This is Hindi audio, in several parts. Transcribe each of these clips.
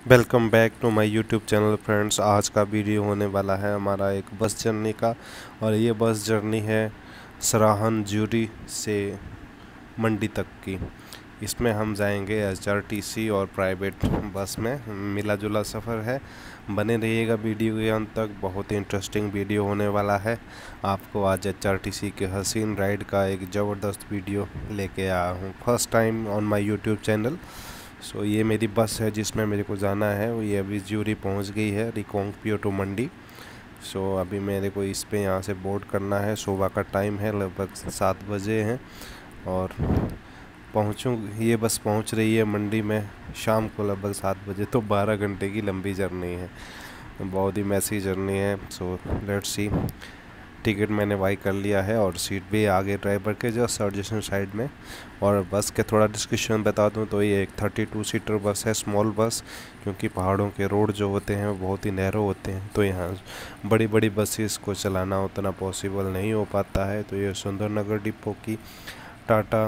Welcome back to my YouTube channel friends. आज का वीडियो होने वाला है हमारा एक बस जर्नी का। और ये बस जर्नी है सराहन ज्यूरी से मंडी तक की। इसमें हम जाएंगे एचआरटीसी और प्राइवेट बस में। मिला जुला सफ़र है। बने रहिएगा वीडियो के अंत तक, बहुत ही इंटरेस्टिंग वीडियो होने वाला है। आपको आज एचआरटीसी के हसीन राइड का एक ज़बरदस्त वीडियो लेके आया हूँ, first time on my YouTube channel. ये मेरी बस है जिसमें मेरे को जाना है। ये अभी ज्यूरी पहुंच गई है, रिकोंगपियो टू मंडी। अभी मेरे को इस पे यहाँ से बोर्ड करना है। सुबह का टाइम है, लगभग 7 बजे हैं। और पहुँचूँ ये बस पहुँच रही है मंडी में शाम को लगभग 7 बजे। तो 12 घंटे की लंबी जर्नी है, बहुत ही मैसी जर्नी है। Let's see. टिकट मैंने बाई कर लिया है और सीट भी आगे ड्राइवर के जस्ट सर्जेशन साइड में। और बस के थोड़ा डिस्क्रिप्शन बता दूं तो ये एक 32 सीटर बस है, स्मॉल बस। क्योंकि पहाड़ों के रोड जो होते हैं वो बहुत ही नैरो होते हैं, तो यहाँ बड़ी बड़ी बसेस को चलाना उतना पॉसिबल नहीं हो पाता है। तो ये सुंदरनगर डिपो की टाटा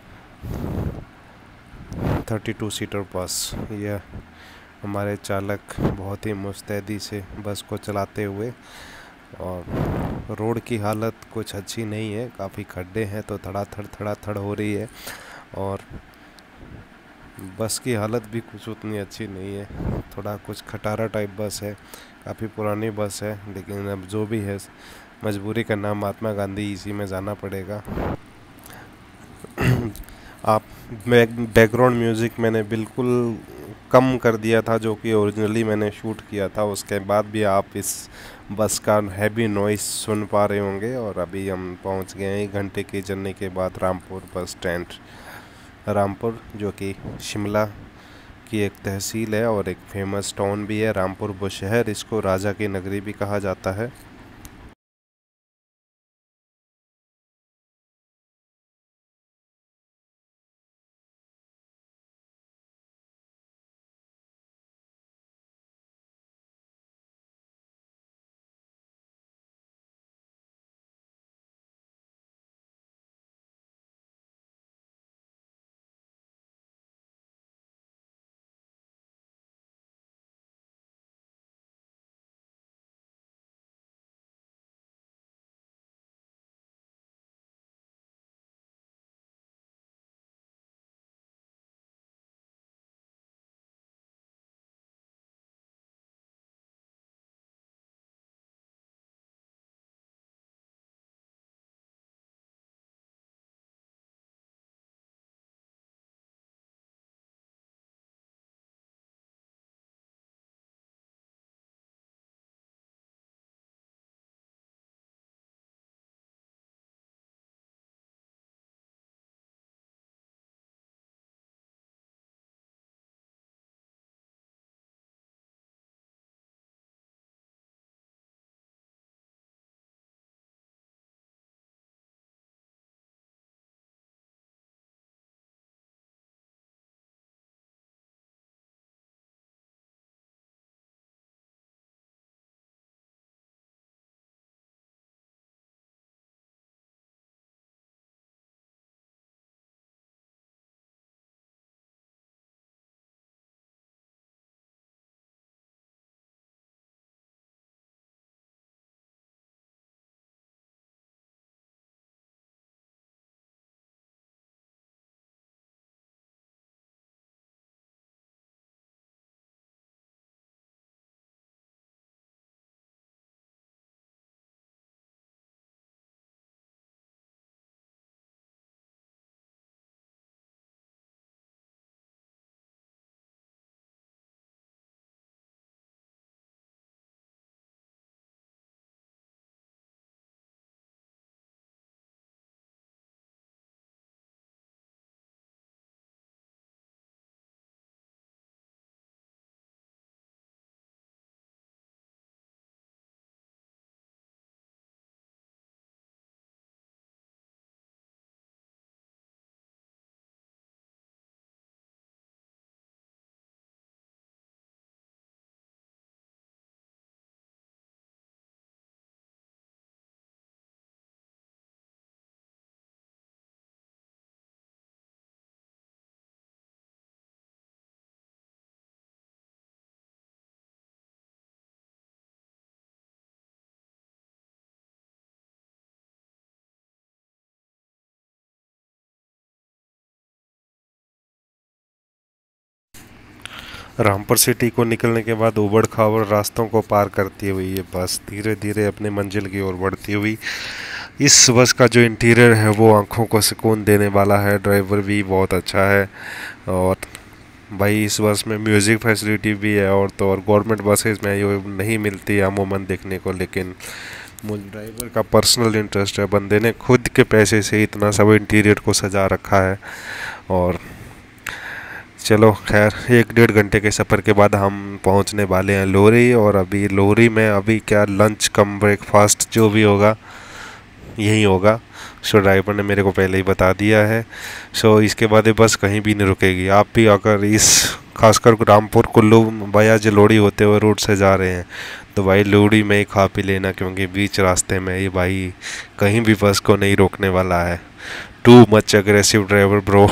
32 सीटर बस। यह हमारे चालक बहुत ही मुस्तैदी से बस को चलाते हुए। और रोड की हालत कुछ अच्छी नहीं है, काफ़ी खड्डे हैं, तो धड़ाधड़ हो रही है। और बस की हालत भी कुछ उतनी अच्छी नहीं है, थोड़ा कुछ खटारा टाइप बस है। काफ़ी पुरानी बस है, लेकिन अब जो भी है, मजबूरी का नाम महात्मा गांधी, इसी में जाना पड़ेगा। आप बैकग्राउंड म्यूज़िक मैंने बिल्कुल कम कर दिया था, जो कि ओरिजिनली मैंने शूट किया था। उसके बाद भी आप इस बस का हैवी नॉइस सुन पा रहे होंगे। और अभी हम पहुंच गए हैं 1 घंटे की जर्नी के बाद रामपुर बस स्टैंड। रामपुर जो कि शिमला की एक तहसील है और एक फेमस टाउन भी है। रामपुर बुशहर, इसको राजा की नगरी भी कहा जाता है। रामपुर सिटी को निकलने के बाद उबड़ खाबड़ रास्तों को पार करती हुई ये बस धीरे धीरे अपने मंजिल की ओर बढ़ती हुई। इस बस का जो इंटीरियर है वो आंखों को सुकून देने वाला है। ड्राइवर भी बहुत अच्छा है और भाई इस बस में म्यूज़िक फैसिलिटी भी है। और तो और गवर्नमेंट बसेस में ये नहीं मिलती अमूमन देखने को, लेकिन मुझे ड्राइवर का पर्सनल इंटरेस्ट है। बंदे ने खुद के पैसे से इतना सब इंटीरियर को सजा रखा है। और चलो खैर, 1-1.5 घंटे के सफ़र के बाद हम पहुंचने वाले हैं लोहरी। और अभी लोहरी में अभी क्या लंच कम ब्रेकफास्ट जो भी होगा यही होगा। सो ड्राइवर ने मेरे को पहले ही बता दिया है। सो इसके बाद ये बस कहीं भी नहीं रुकेगी। आप भी अगर इस खासकर रामपुर कुल्लू बया जलोड़ी होते हुए रूट से जा रहे हैं तो भाई लोहड़ी में ही खा पी लेना, क्योंकि बीच रास्ते में ये भाई कहीं भी बस को नहीं रोकने वाला है। Too much aggressive driver bro.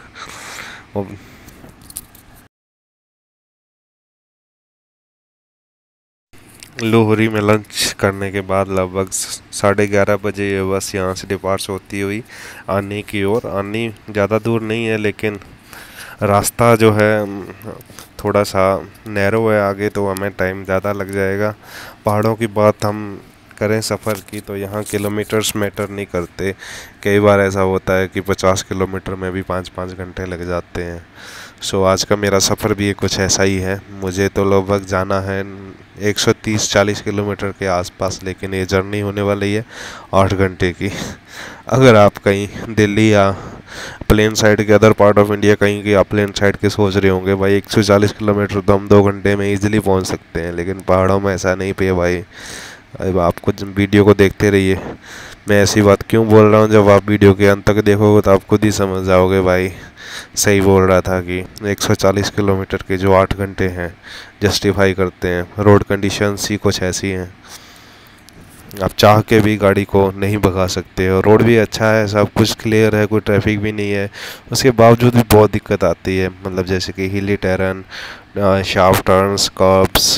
Lohri में लंच करने के बाद लगभग 11:30 बजे ये बस यहाँ से डिपार्ट होती हुई आनी की ओर। आनी ज़्यादा दूर नहीं है, लेकिन रास्ता जो है थोड़ा सा नैरो है आगे, तो हमें टाइम ज़्यादा लग जाएगा। पहाड़ों की बात हम करें सफ़र की तो यहाँ किलोमीटर्स मैटर नहीं करते। कई बार ऐसा होता है कि 50 किलोमीटर में भी 5-5 घंटे लग जाते हैं। सो आज का मेरा सफ़र भी कुछ ऐसा ही है। मुझे तो लगभग जाना है 130-40 किलोमीटर के आसपास, लेकिन ये जर्नी होने वाली है 8 घंटे की। अगर आप कहीं दिल्ली या प्लेन साइड के अदर पार्ट ऑफ इंडिया कहीं के आप प्लेन साइड के सोच रहे होंगे भाई 140 किलोमीटर तो हम 2 घंटे में इजीली पहुंच सकते हैं, लेकिन पहाड़ों में ऐसा नहीं पे भाई। अब आपको वीडियो को देखते रहिए। मैं ऐसी बात क्यों बोल रहा हूँ, जब आप वीडियो के अंत तक देखोगे तो आप खुद ही समझ जाओगे भाई सही बोल रहा था कि 140 किलोमीटर के जो 8 घंटे हैं जस्टिफाई करते हैं। रोड कंडीशंस ही कुछ ऐसी हैं, आप चाह के भी गाड़ी को नहीं भगा सकते। और रोड भी अच्छा है, सब कुछ क्लियर है, कोई ट्रैफिक भी नहीं है। उसके बावजूद भी बहुत दिक्कत आती है, मतलब जैसे कि हिली टेरन, शार्प टर्न्स, कर्ब्स।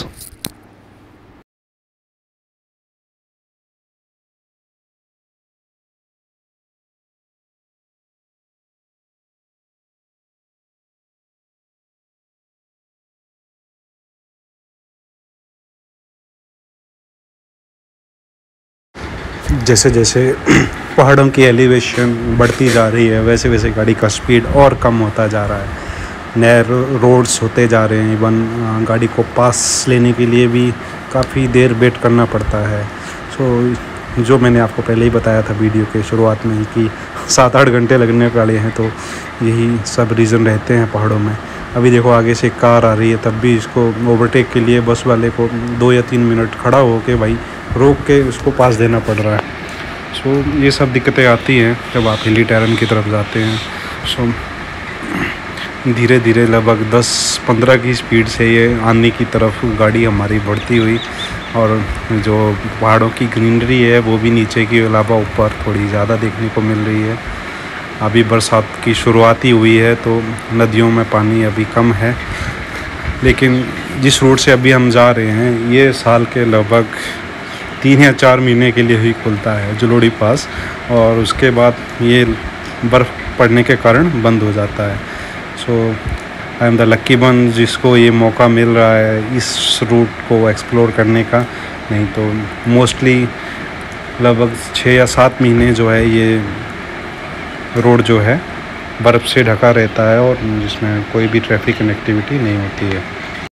जैसे जैसे पहाड़ों की एलिवेशन बढ़ती जा रही है वैसे वैसे गाड़ी का स्पीड और कम होता जा रहा है। नए रोड्स होते जा रहे हैं। इवन गाड़ी को पास लेने के लिए भी काफ़ी देर वेट करना पड़ता है। सो जो मैंने आपको पहले ही बताया था वीडियो के शुरुआत में ही कि 7-8 घंटे लगने वाले हैं, तो यही सब रीज़न रहते हैं पहाड़ों में। अभी देखो आगे से कार आ रही है, तब भी इसको ओवरटेक के लिए बस वाले को 2 या 3 मिनट खड़ा हो के भाई रोक के उसको पास देना पड़ रहा है। सो ये सब दिक्कतें आती हैं जब आप हिली टेरन की तरफ जाते हैं। सो धीरे धीरे लगभग 10-15 की स्पीड से ये आने की तरफ गाड़ी हमारी बढ़ती हुई, और जो पहाड़ों की ग्रीनरी है वो भी नीचे के अलावा ऊपर थोड़ी ज़्यादा देखने को मिल रही है। अभी बरसात की शुरुआत ही हुई है तो नदियों में पानी अभी कम है, लेकिन जिस रूट से अभी हम जा रहे हैं ये साल के लगभग 3 या 4 महीने के लिए ही खुलता है जलोड़ी पास, और उसके बाद ये बर्फ़ पड़ने के कारण बंद हो जाता है। So I am the lucky one जिसको ये मौका मिल रहा है इस रूट को एक्सप्लोर करने का। नहीं तो मोस्टली लगभग 6 या 7 महीने जो है ये रोड जो है बर्फ़ से ढका रहता है, और जिसमें कोई भी ट्रैफिक कनेक्टिविटी नहीं होती है।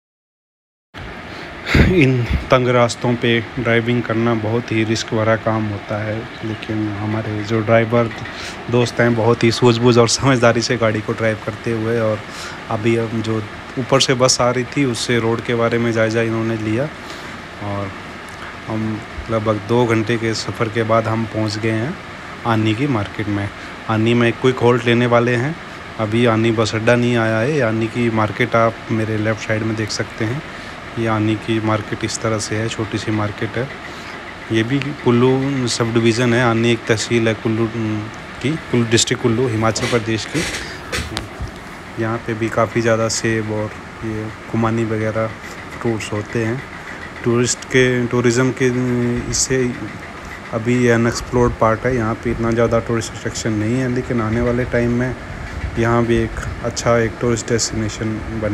इन तंग रास्तों पे ड्राइविंग करना बहुत ही रिस्क भरा काम होता है, लेकिन हमारे जो ड्राइवर दोस्त हैं बहुत ही सूझबूझ और समझदारी से गाड़ी को ड्राइव करते हुए, और अभी अब जो ऊपर से बस आ रही थी उससे रोड के बारे में जायज़ा इन्होंने लिया, और हम लगभग 2 घंटे के सफ़र के बाद हम पहुंच गए हैं आनी की मार्केट में। आनी में क्विक होल्ड लेने वाले हैं। अभी आनी बस अड्डा नहीं आया है। आनी की मार्केट आप मेरे लेफ़्ट साइड में देख सकते हैं। ये आनी की मार्केट इस तरह से है, छोटी सी मार्केट है। ये भी कुल्लू सब डिवीज़न है। आनी एक तहसील है कुल्लू की, कुल्लू डिस्ट्रिक्ट कुल्लू हिमाचल प्रदेश की। यहाँ पे भी काफ़ी ज़्यादा सेब और ये खुमानी वगैरह फ्रूट्स होते हैं। टूरिज़्म के इससे अभी ये अनएक्सप्लोर्ड पार्ट है। यहाँ पे इतना ज़्यादा टूरिस्ट अट्रैक्शन नहीं है, लेकिन आने वाले टाइम में यहाँ भी एक अच्छा एक टूरिस्ट डेस्टिनेशन बनने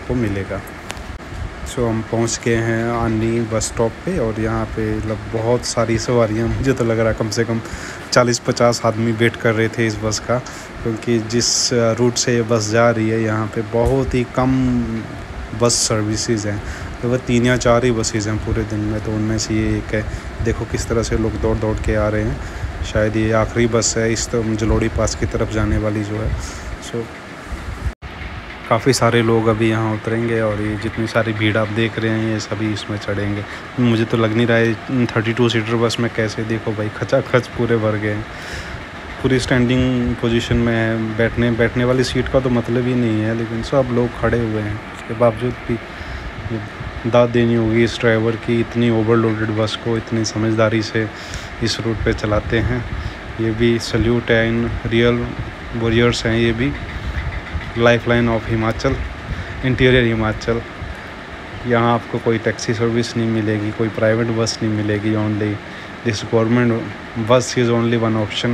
आपको मिलेगा। सो हम पहुंच गए हैं आनी बस स्टॉप पे और यहाँ पे मतलब बहुत सारी सवारियाँ, मुझे तो लग रहा है कम से कम 40-50 आदमी वेट कर रहे थे इस बस का, क्योंकि जिस रूट से ये बस जा रही है यहाँ पे बहुत ही कम बस सर्विसेज हैं। तो वह 3 या 4 ही बसेज हैं पूरे दिन में, तो उनमें से ये एक है। देखो किस तरह से लोग दौड़ दौड़ के आ रहे हैं। शायद ये आखिरी बस है इस तो जलोड़ी पास की तरफ जाने वाली जो है। सो काफ़ी सारे लोग अभी यहाँ उतरेंगे और ये जितनी सारी भीड़ आप देख रहे हैं ये सभी इसमें चढ़ेंगे। मुझे तो लग नहीं रहा है 32 सीटर बस में कैसे, देखो भाई खचाखच पूरे भर गए हैं, पूरी स्टैंडिंग पोजीशन में है। बैठने वाली सीट का तो मतलब ही नहीं है, लेकिन सब लोग खड़े हुए हैं। उसके बावजूद भी दाद देनी होगी इस ड्राइवर की, इतनी ओवरलोडेड बस को इतनी समझदारी से इस रूट पे चलाते हैं। ये भी सल्यूट है, इन रियल वॉरियर्स हैं ये भी। Lifeline of Himachal, interior Himachal. यहाँ आपको कोई टैक्सी सर्विस नहीं मिलेगी, कोई प्राइवेट बस नहीं मिलेगी, only this government bus is only one option.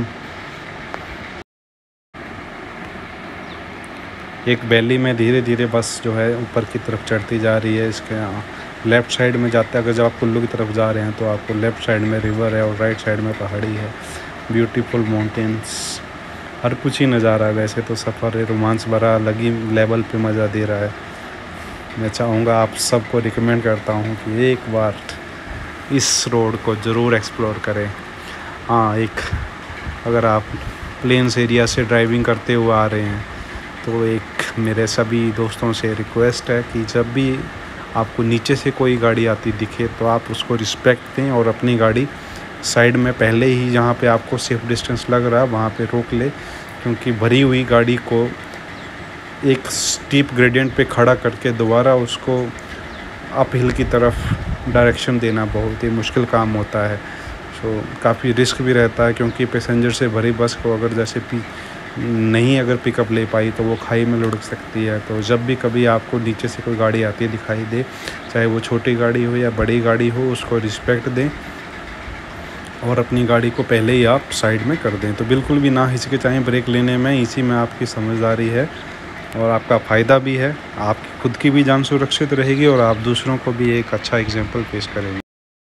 एक वैली में धीरे धीरे बस जो है ऊपर की तरफ चढ़ती जा रही है। इसके लेफ़्ट साइड में जाते हैं, अगर जब आप कुल्लू की तरफ जा रहे हैं तो आपको लेफ़्ट साइड में रिवर है और राइट साइड में पहाड़ी है, ब्यूटीफुल माउंटेन्स, हर कुछ ही नज़ारा है। वैसे तो सफ़र है रोमांस भरा, अलग ही लेवल पे मज़ा दे रहा है। मैं चाहूँगा आप सबको रिकमेंड करता हूँ कि एक बार इस रोड को ज़रूर एक्सप्लोर करें। हाँ, एक अगर आप प्लेन्स एरिया से ड्राइविंग करते हुए आ रहे हैं तो एक मेरे सभी दोस्तों से रिक्वेस्ट है कि जब भी आपको नीचे से कोई गाड़ी आती दिखे तो आप उसको रिस्पेक्ट दें और अपनी गाड़ी साइड में पहले ही जहाँ पे आपको सेफ डिस्टेंस लग रहा है वहाँ पे रोक ले, क्योंकि भरी हुई गाड़ी को एक स्टीप ग्रेडियंट पे खड़ा करके दोबारा उसको अप हिल की तरफ डायरेक्शन देना बहुत ही मुश्किल काम होता है। सो काफ़ी रिस्क भी रहता है, क्योंकि पैसेंजर से भरी बस को अगर जैसे अगर पिकअप ले पाई तो वो खाई में लुढ़क सकती है। तो जब भी कभी आपको नीचे से कोई गाड़ी आती है दिखाई दे, चाहे वो छोटी गाड़ी हो या बड़ी गाड़ी हो, उसको रिस्पेक्ट दें और अपनी गाड़ी को पहले ही आप साइड में कर दें। तो बिल्कुल भी ना हिचकिचाएं ब्रेक लेने में, इसी में आपकी समझदारी है और आपका फ़ायदा भी है। आपकी खुद की भी जान सुरक्षित रहेगी और आप दूसरों को भी एक अच्छा एग्जाम्पल पेश करेंगे।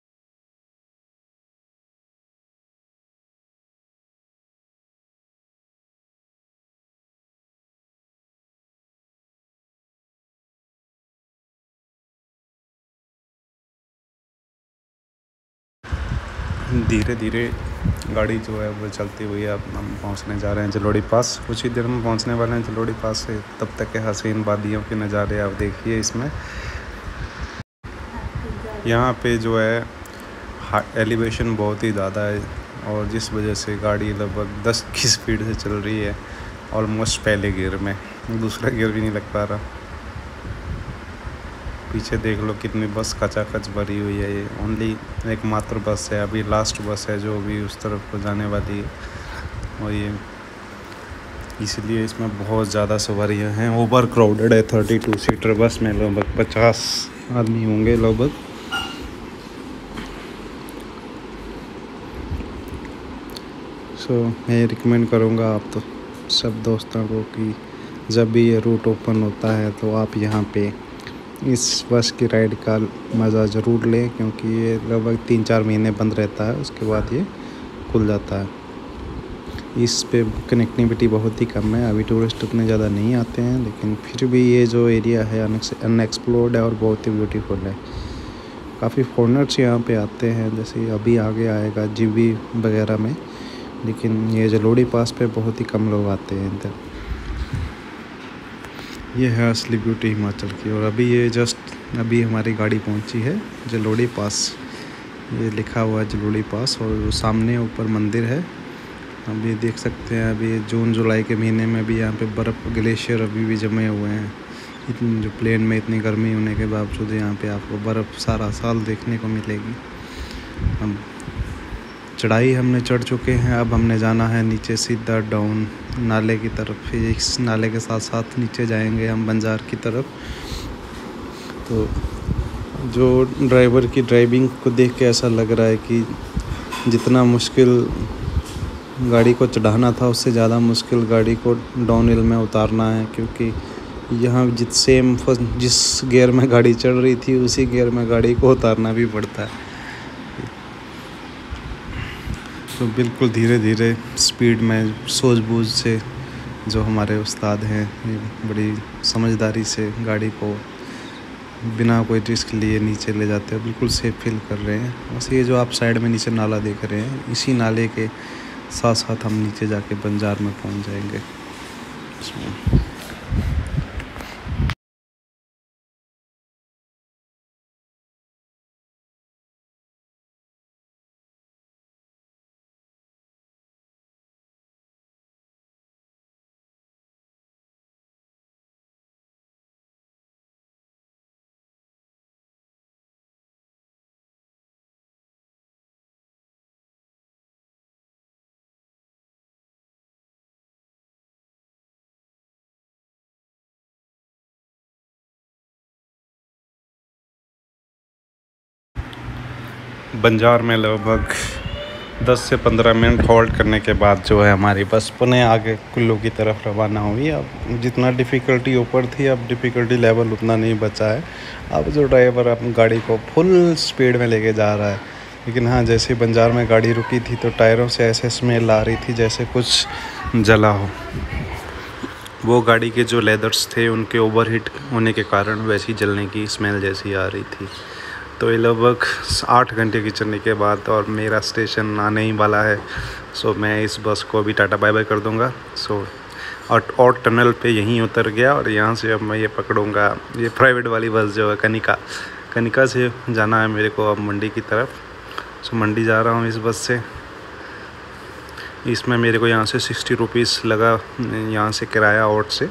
धीरे धीरे गाड़ी जो है वो चलती हुई है। अब हम पहुंचने जा रहे हैं जलोड़ी पास, कुछ ही देर में पहुंचने वाले हैं जलोड़ी पास से। तब तक के हसीन वादियों के नज़ारे आप देखिए इसमें। यहाँ पे जो है एलिवेशन बहुत ही ज़्यादा है और जिस वजह से गाड़ी लगभग 10 की स्पीड से चल रही है, ऑलमोस्ट पहले गियर में, दूसरा गियर भी नहीं लग पा रहा। पीछे देख लो कितनी बस खचाखच भरी हुई है। ये ओनली एकमात्र बस है, अभी लास्ट बस है जो अभी उस तरफ को जाने वाली है और ये इसलिए इसमें बहुत ज़्यादा सवारियां हैं। ओवर क्राउडेड है। 32 सीटर बस में लगभग 50 आदमी होंगे लगभग। मैं रिकमेंड करूँगा आप तो सब दोस्तों को कि जब भी ये रूट ओपन होता है तो आप यहाँ पे इस बस की राइड का मज़ा ज़रूर लें, क्योंकि ये लगभग 3-4 महीने बंद रहता है, उसके बाद ये खुल जाता है। इस पे कनेक्टिविटी बहुत ही कम है, अभी टूरिस्ट उतने ज़्यादा नहीं आते हैं, लेकिन फिर भी ये जो एरिया है अनएक्सप्लोर्ड है और बहुत ही ब्यूटीफुल है। काफ़ी फॉरेनर्स यहाँ पे आते हैं, जैसे अभी आगे आएगा जीबी वगैरह में, लेकिन ये जलोड़ी पास पे बहुत ही कम लोग आते हैं इधर। ये है असली ब्यूटी हिमाचल की। और अभी हमारी गाड़ी पहुंची है जलोड़ी पास, ये लिखा हुआ है जलोड़ी पास, और सामने ऊपर मंदिर है। अभी देख सकते हैं अभी जून जुलाई के महीने में भी यहाँ पे बर्फ़ ग्लेशियर अभी भी जमे हुए हैं। इतनी जो प्लेन में इतनी गर्मी होने के बावजूद यहाँ पे आपको बर्फ़ सारा साल देखने को मिलेगी। अब चढ़ाई हमने चढ़ चुके हैं, अब हमने जाना है नीचे सीधा डाउन नाले की तरफ। इस नाले के साथ साथ नीचे जाएंगे हम बंजार की तरफ। तो जो ड्राइवर की ड्राइविंग को देख के ऐसा लग रहा है कि जितना मुश्किल गाड़ी को चढ़ाना था उससे ज़्यादा मुश्किल गाड़ी को डाउन हिल में उतारना है, क्योंकि यहाँ जिस गियर में गाड़ी चल रही थी उसी गियर में गाड़ी को उतारना भी पड़ता है। तो बिल्कुल धीरे धीरे स्पीड में सूझबूझ से जो हमारे उस्ताद हैं ये बड़ी समझदारी से गाड़ी को बिना कोई रिस्क लिए नीचे ले जाते हैं, बिल्कुल सेफ फील कर रहे हैं। बस ये जो आप साइड में नीचे नाला देख रहे हैं, इसी नाले के साथ साथ हम नीचे जाके बंजार में पहुंच जाएंगे। बंजार में लगभग 10 से 15 मिनट होल्ड करने के बाद जो है हमारी बस पुणे आगे कुल्लू की तरफ रवाना हुई। अब जितना डिफ़िकल्टी ऊपर थी अब डिफ़िकल्टी लेवल उतना नहीं बचा है। अब जो ड्राइवर अपनी गाड़ी को फुल स्पीड में लेके जा रहा है, लेकिन हाँ जैसे बंजार में गाड़ी रुकी थी तो टायरों से ऐसे स्मेल आ रही थी जैसे कुछ जला हो। वो गाड़ी के जो लेदर्स थे उनके ओवरहीट होने के कारण वैसी जलने की स्मेल जैसी आ रही थी। तो ये लगभग 8 घंटे की जर्नी के बाद और मेरा स्टेशन आने ही वाला है। सो मैं इस बस को अभी टाटा बाय बाय कर दूंगा। सो और टनल पे यहीं उतर गया और यहाँ से अब मैं ये पकड़ूंगा ये प्राइवेट वाली बस जो है कनिका से जाना है मेरे को अब मंडी की तरफ। सो मंडी जा रहा हूँ इस बस से। इसमें मेरे को यहाँ से 60 रुपीज़ लगा यहाँ से किराया ऑट से।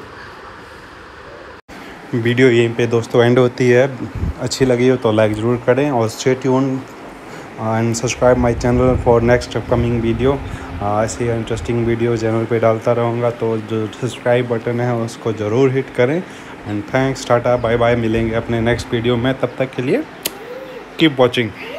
वीडियो यहीं पे दोस्तों एंड होती है। अच्छी लगी हो तो लाइक ज़रूर करें और stay tune and subscribe my channel for next upcoming video. ऐसी इंटरेस्टिंग वीडियो चैनल पे डालता रहूँगा, तो जो सब्सक्राइब बटन है उसको ज़रूर हिट करें। And thanks, tata bye bye, मिलेंगे अपने नेक्स्ट वीडियो में। तब तक के लिए कीप वॉचिंग।